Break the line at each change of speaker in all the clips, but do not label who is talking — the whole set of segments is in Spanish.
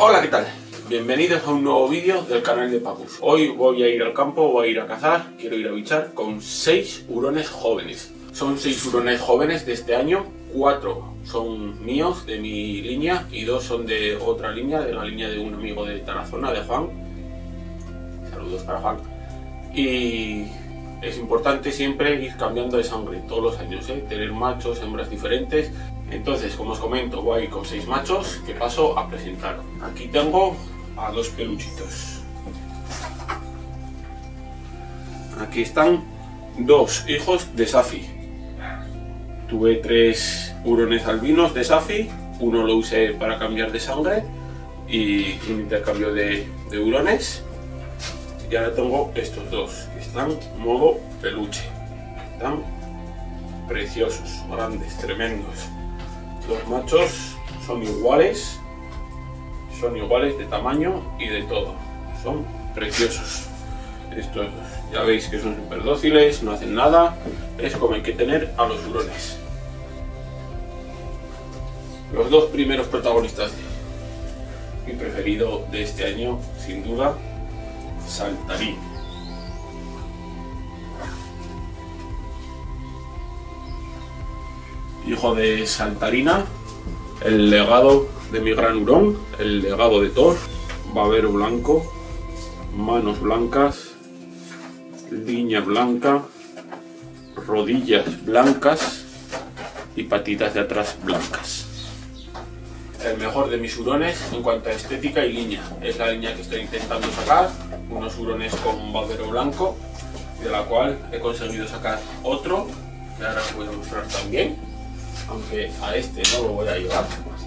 Hola, ¿qué tal? Bienvenidos a un nuevo vídeo del canal de Pacus. Hoy voy a ir al campo, voy a ir a cazar, quiero ir a bichar con 6 hurones jóvenes. Son 6 hurones jóvenes de este año, 4 son míos, de mi línea, y 2 son de otra línea, de la línea de un amigo de Tarazona, de Juan. Saludos para Juan. Y es importante siempre ir cambiando de sangre todos los años, tener machos, hembras diferentes. Entonces, como os comento, voy a ir con 6 machos que paso a presentar. Aquí tengo a 2 peluchitos. Aquí están 2 hijos de Safi. Tuve 3 hurones albinos de Safi, uno lo usé para cambiar de sangre y un intercambio de hurones. Y ahora tengo estos 2 que están modo peluche. Están preciosos, grandes, tremendos. Los machos son iguales de tamaño y de todo. Son preciosos. Estos ya veis que son súper dóciles, no hacen nada. Es como hay que tener a los hurones. Los 2 primeros protagonistas. Mi preferido de este año, sin duda, Saltarín. Hijo de Saltarina, el legado de mi gran hurón, el legado de Thor, babero blanco, manos blancas, línea blanca, rodillas blancas y patitas de atrás blancas. El mejor de mis hurones en cuanto a estética y línea. Es la línea que estoy intentando sacar, unos hurones con babero blanco, de la cual he conseguido sacar otro, que ahora os voy a mostrar también, aunque a este no lo voy a llevar.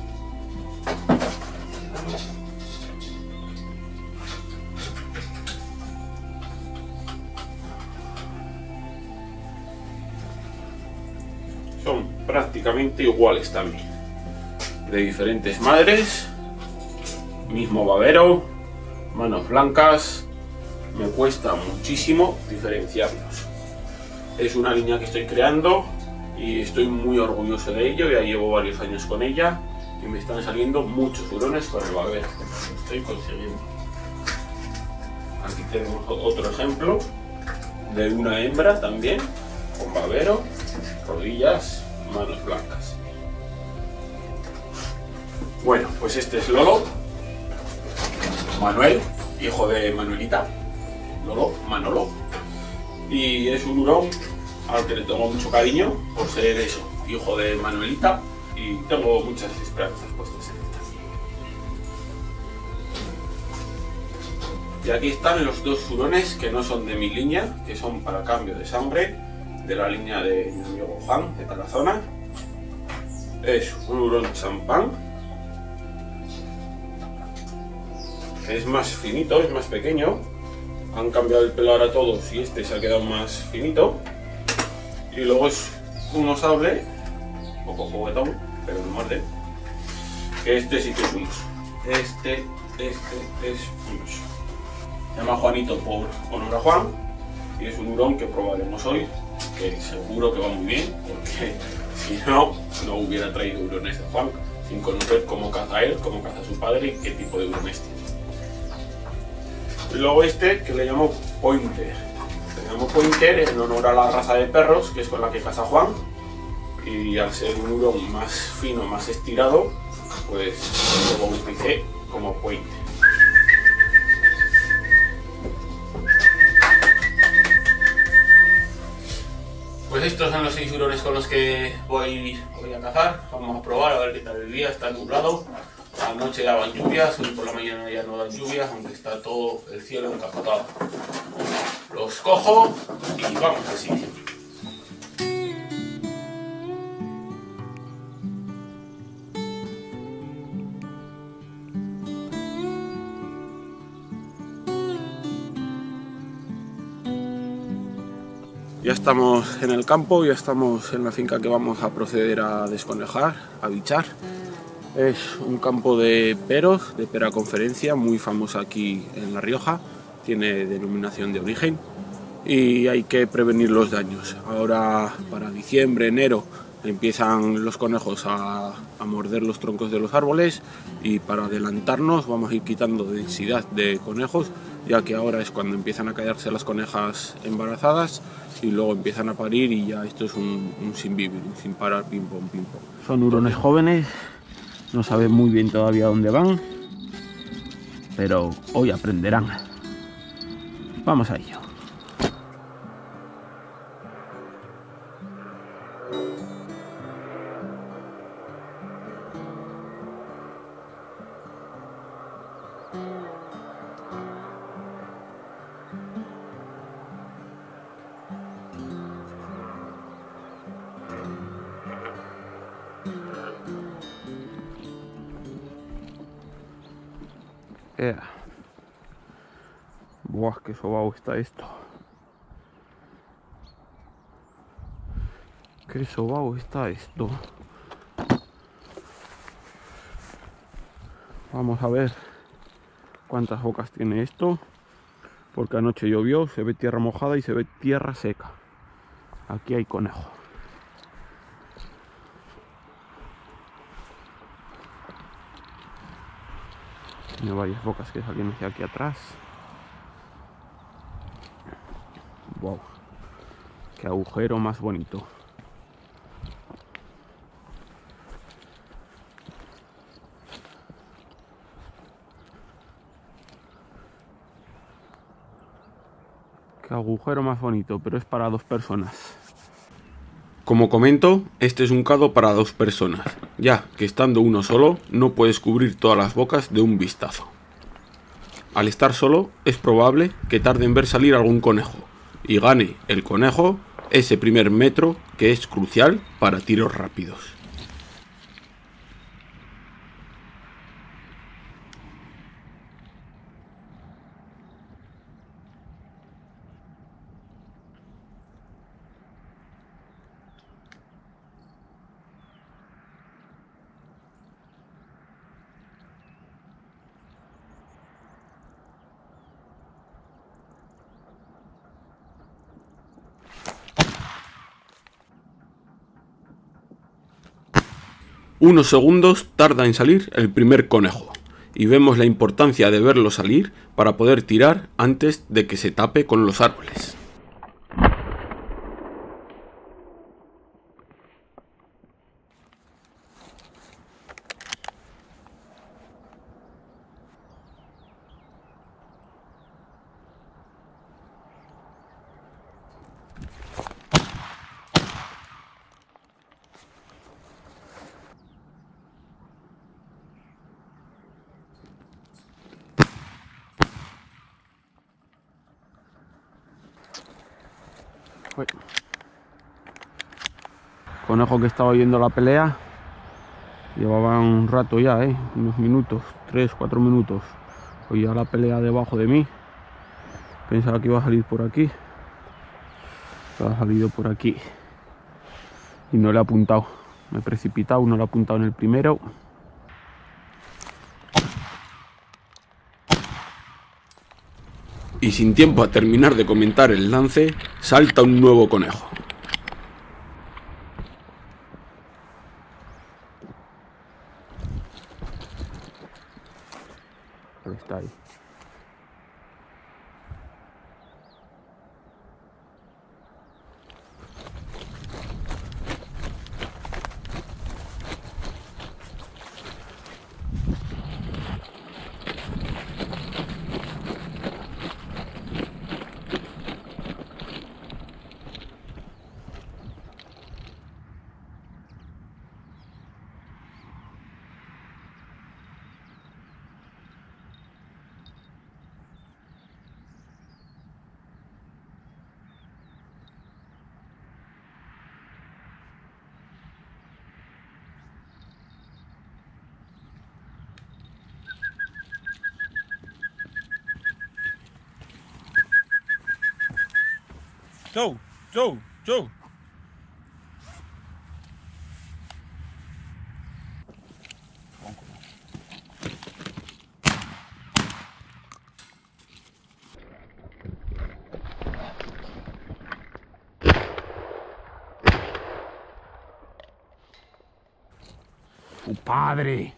Son prácticamente iguales también, de diferentes madres, mismo babero, manos blancas. Me cuesta muchísimo diferenciarlos. Es una línea que estoy creando y estoy muy orgulloso de ello. Ya llevo varios años con ella y me están saliendo muchos hurones con el babero. Lo estoy consiguiendo. Aquí tenemos otro ejemplo de una hembra también con babero, rodillas, manos blancas. Bueno, pues este es Lolo, Manuel, hijo de Manuelita, Lolo, Manolo, y es un hurón al que le tengo mucho cariño por ser eso, hijo de Manuelita, y tengo muchas esperanzas puestas en él. Y aquí están los 2 hurones que no son de mi línea, que son para cambio de sangre, de la línea de mi amigo Juan, de Tarazona. Es un hurón champán, es más finito, es más pequeño. Han cambiado el pelo ahora todos y este se ha quedado más finito. Y luego es uno sable, un poco juguetón, pero no muerde. Este sí que es un oso. Este es un oso. Se llama Juanito por honor a Juan y es un hurón que probaremos hoy, que seguro que va muy bien, porque si no, no hubiera traído hurones de Juan sin conocer cómo caza él, cómo caza su padre y qué tipo de hurones tiene. Y luego este que le llamo Pointer. Le llamo Pointer en honor a la raza de perros que es con la que caza Juan. Y al ser un hurón más fino, más estirado, pues lo bauticé como Pointer. Pues estos son los 6 hurones con los que voy a cazar. Vamos a probar a ver qué tal el día. Está nublado. Anoche daban lluvias, hoy por la mañana ya no dan lluvias, aunque está todo el cielo encapotado. Los cojo y vamos al sitio. Ya estamos en el campo, ya estamos en la finca que vamos a proceder a desconejar, a bichar. Es un campo de peros, de pera conferencia, muy famosa aquí en La Rioja. Tiene denominación de origen y hay que prevenir los daños. Ahora para diciembre, enero empiezan los conejos a morder los troncos de los árboles, y para adelantarnos vamos a ir quitando densidad de conejos, ya que ahora es cuando empiezan a callarse las conejas embarazadas y luego empiezan a parir, y ya esto es un sin vivir, un sin parar, pim pom, pim pom. Son hurones jóvenes, no saben muy bien todavía dónde van, pero hoy aprenderán. Vamos a ello. Buah, qué sobao está esto. Qué sobao está esto. Vamos a ver cuántas bocas tiene esto, porque anoche llovió, se ve tierra mojada y se ve tierra seca. Aquí hay conejo. Tiene varias bocas que salen hacia aquí atrás. Wow, qué agujero más bonito. Qué agujero más bonito, pero es para 2 personas. Como comento, este es un cado para 2 personas, ya que estando uno solo no puedes cubrir todas las bocas de un vistazo. Al estar solo es probable que tarde en ver salir algún conejo, y gane el conejo ese primer metro que es crucial para tiros rápidos. Unos segundos tarda en salir el primer conejo, y vemos la importancia de verlo salir para poder tirar antes de que se tape con los árboles. Conejo que estaba viendo la pelea, llevaba un rato ya, unos minutos, 3-4 minutos. Oía la pelea debajo de mí, pensaba que iba a salir por aquí, pero ha salido por aquí y no le he apuntado. Me he precipitado, no le he apuntado en el primero. Y sin tiempo a terminar de comentar el lance, salta un nuevo conejo. Está ahí. Joe. ¡Su padre!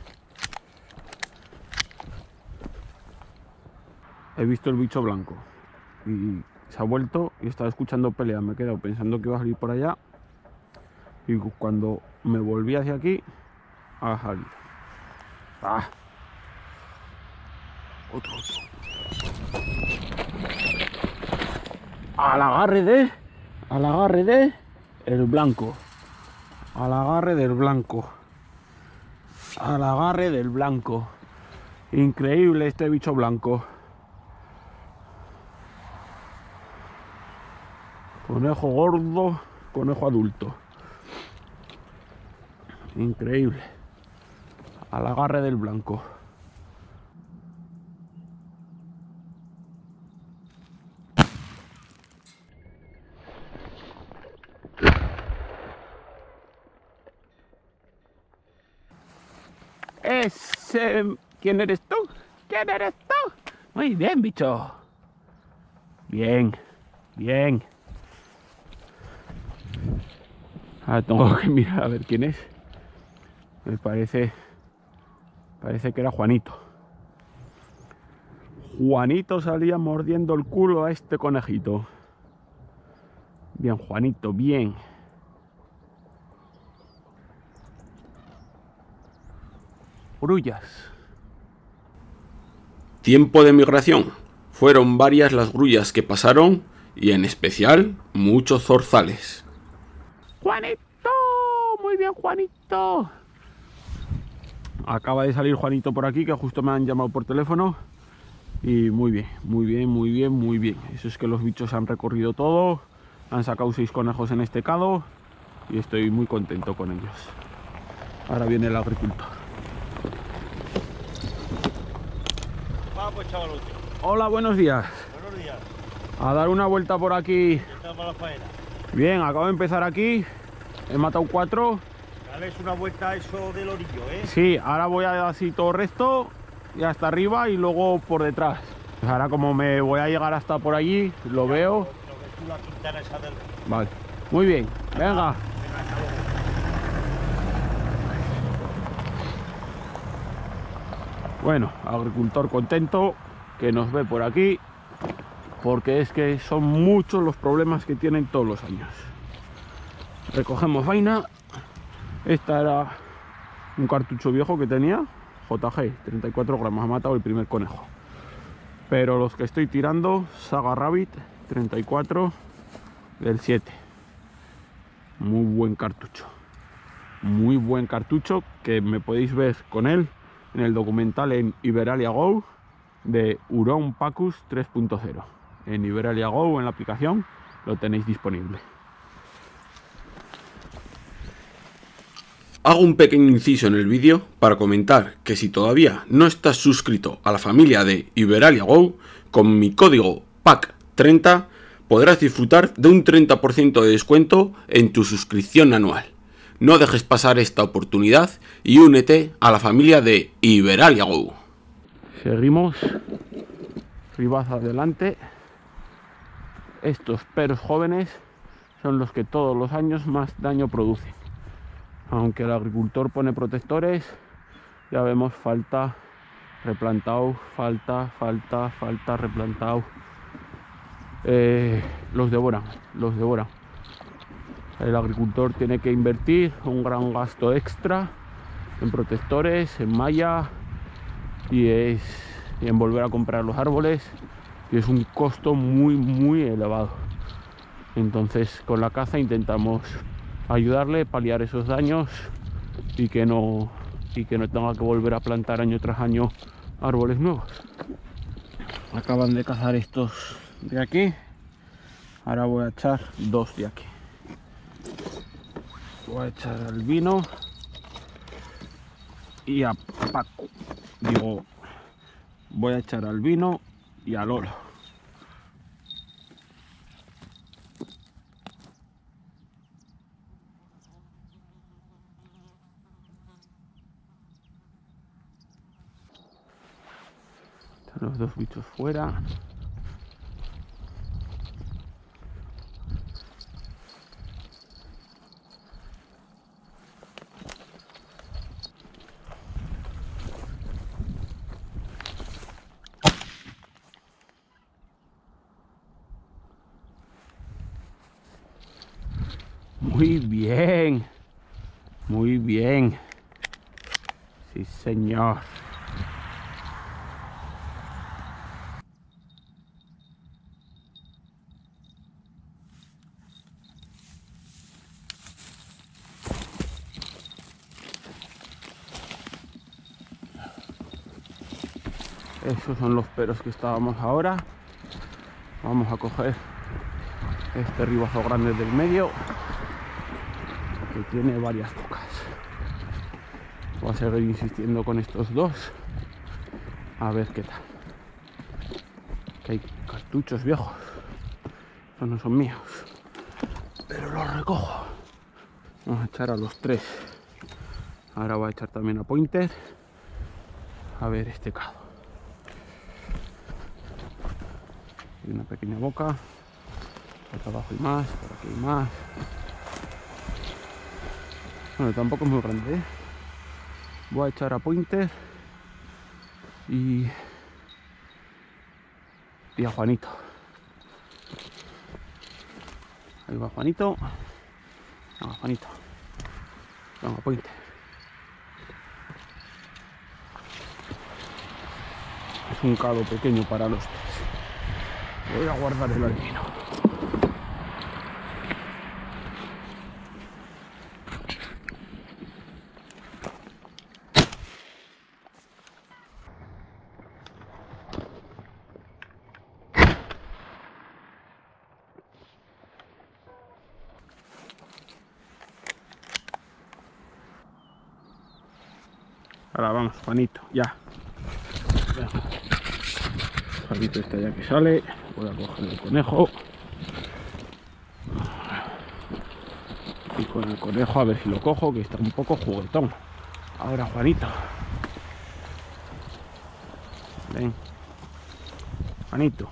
He visto el bicho blanco y se ha vuelto y estaba escuchando pelea. Me he quedado pensando que iba a salir por allá y cuando me volví hacia aquí ha salido. ¡Ah! Otro. Al agarre de el blanco. Al agarre del blanco. Al agarre del blanco. Increíble este bicho blanco. Conejo gordo, conejo adulto. Increíble. Al agarre del blanco. ¿Quién eres tú? ¿Quién eres tú? Muy bien, bicho. Bien, bien. Ahora tengo que mirar a ver quién es. Me parece que era Juanito. Juanito salía mordiendo el culo a este conejito. Bien, Juanito, bien. Grullas.
Tiempo de migración. Fueron varias las grullas que pasaron y en especial muchos zorzales.
¡Juanito! Muy bien, Juanito. Acaba de salir Juanito por aquí, que justo me han llamado por teléfono. Y muy bien, muy bien, muy bien, muy bien. Eso es que los bichos han recorrido todo. Han sacado 6 conejos en este cado. Y estoy muy contento con ellos. Ahora viene el agricultor.
Vamos, chavalote.
Hola, buenos días.
Buenos días.
A dar una vuelta por aquí.
Estamos a la faena.
Bien, acabo de empezar aquí. He matado 4.
Dale una vuelta a eso del orillo, ¿eh?
Sí, ahora voy a dar así todo recto y hasta arriba y luego por detrás. Pues ahora como me voy a llegar hasta por allí, lo veo.
Lo que tú la quintana esa del...
Vale, muy bien, venga.
Venga, hasta luego.
Bueno, agricultor contento que nos ve por aquí, porque es que son muchos los problemas que tienen todos los años. Recogemos vaina. Esta era un cartucho viejo que tenía, JG, 34 gramos, ha matado el primer conejo. Pero los que estoy tirando, Saga Rabbit, 34 del 7. Muy buen cartucho. Muy buen cartucho que me podéis ver con él en el documental en Iberalia Go de Huron Pacus 3.0. En Iberalia Go, en la aplicación, lo tenéis disponible.
Hago un pequeño inciso en el vídeo para comentar que si todavía no estás suscrito a la familia de Iberalia Go, con mi código PAC30 podrás disfrutar de un 30% de descuento en tu suscripción anual. No dejes pasar esta oportunidad y únete a la familia de Iberalia Go.
Seguimos, ribaz adelante. Estos perros jóvenes son los que todos los años más daño producen. Aunque el agricultor pone protectores, ya vemos falta, replantado, falta, replantado. Los devoran. El agricultor tiene que invertir un gran gasto extra en protectores, en malla y en volver a comprar los árboles, y es un costo muy elevado. Entonces con la caza intentamos ayudarle, paliar esos daños y que no tenga que volver a plantar año tras año árboles nuevos. Acaban de cazar estos de aquí, ahora voy a echar 2 de aquí. Voy a echar al vino y a Paco. Digo, voy a echar al vino y al oro. Están los 2 bichos fuera.
Muy bien. Muy bien. Sí, señor. Esos son los peros que estábamos ahora. Vamos a coger este ribazo grande del medio, que tiene varias bocas. Voy a seguir insistiendo con estos dos, a ver qué tal. Que hay cartuchos viejos, estos no son míos, pero los recojo. Vamos a echar a los tres. Ahora voy a echar también a pointer, a ver este cado. Hay una pequeña boca, por abajo hay más, por aquí hay más. Bueno, tampoco es muy grande, ¿eh? Voy a echar a pointer y a Juanito. Ahí va Juanito. Venga, Juanito. Venga, pointer. Es un cado pequeño para los tres. Voy a guardar el albino. Ahora vamos, Juanito, ya. Juanito está ya que sale. Voy a coger el conejo. Y con el conejo a ver si lo cojo, que está un poco juguetón. Ahora, Juanito. Ven. Juanito.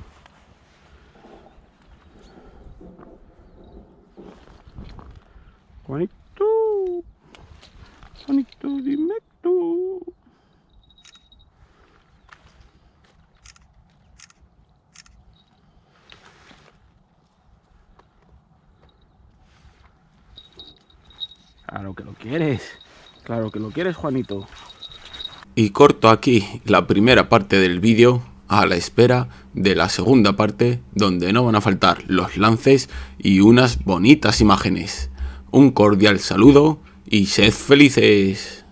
Juanito. Juanito, dime tú. Claro que lo quieres. Claro que lo quieres, Juanito. Y corto aquí la primera parte del vídeo a la espera de la segunda parte, donde no van a faltar los lances y unas bonitas imágenes. Un cordial saludo y sed felices.